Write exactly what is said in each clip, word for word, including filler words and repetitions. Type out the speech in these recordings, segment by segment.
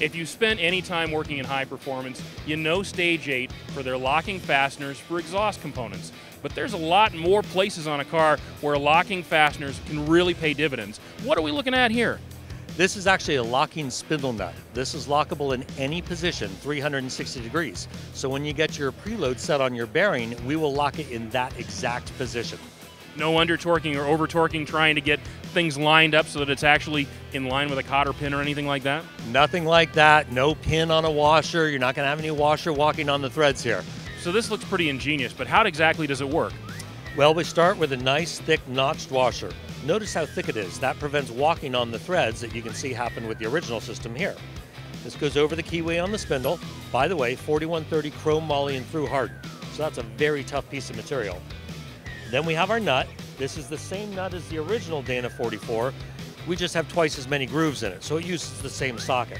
if you spent any time working in high performance, you know Stage eight for their locking fasteners for exhaust components. But there's a lot more places on a car where locking fasteners can really pay dividends. What are we looking at here? This is actually a locking spindle nut. This is lockable in any position, three hundred sixty degrees. So when you get your preload set on your bearing, we will lock it in that exact position. No under torquing or over torquing trying to get things lined up so that it's actually in line with a cotter pin or anything like that? Nothing like that. No pin on a washer. You're not going to have any washer walking on the threads here. So this looks pretty ingenious, but how exactly does it work? Well, we start with a nice thick notched washer. Notice how thick it is. That prevents walking on the threads that you can see happen with the original system here. This goes over the keyway on the spindle. By the way, forty-one thirty chrome moly and through hardened. So that's a very tough piece of material. Then we have our nut. This is the same nut as the original Dana forty-four. We just have twice as many grooves in it, so it uses the same socket.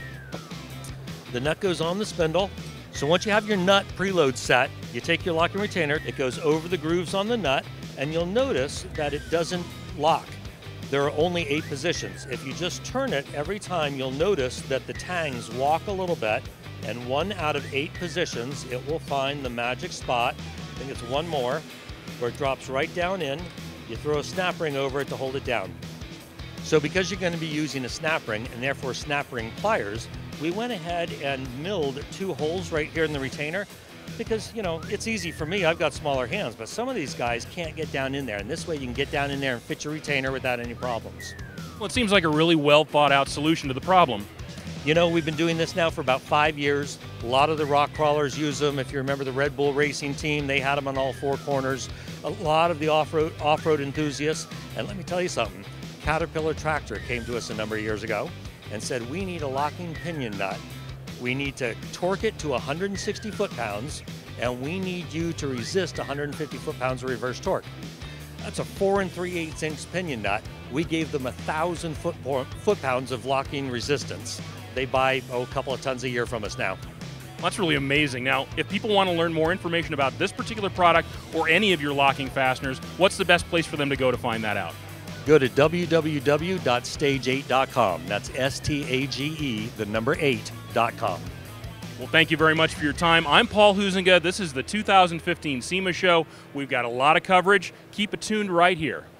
The nut goes on the spindle. So once you have your nut preload set, you take your locking retainer, it goes over the grooves on the nut, and you'll notice that it doesn't lock. There are only eight positions. If you just turn it every time, you'll notice that the tangs walk a little bit, and one out of eight positions, it will find the magic spot. I think it's one more, where it drops right down in. You throw a snap ring over it to hold it down. So because you're going to be using a snap ring and therefore snap ring pliers, we went ahead and milled two holes right here in the retainer because, you know, it's easy for me. I've got smaller hands, but some of these guys can't get down in there. And this way you can get down in there and fit your retainer without any problems. Well, it seems like a really well thought out solution to the problem. You know, we've been doing this now for about five years. A lot of the rock crawlers use them. If you remember the Red Bull Racing team, they had them on all four corners. A lot of the off-road off-road enthusiasts. And let me tell you something, Caterpillar Tractor came to us a number of years ago and said, we need a locking pinion nut. We need to torque it to one hundred sixty foot-pounds, and we need you to resist one hundred fifty foot-pounds of reverse torque. That's a four and three eighths inch pinion nut. We gave them a thousand foot-pounds of locking resistance. They buy oh, a couple of tons a year from us now. That's really amazing. Now, if people want to learn more information about this particular product or any of your locking fasteners, what's the best place for them to go to find that out? Go to w w w dot stage eight dot com. That's S T A G E, the number eight, dot com. Well, thank you very much for your time. I'm Paul Huizenga. This is the two thousand fifteen SEMA Show. We've got a lot of coverage. Keep it tuned right here.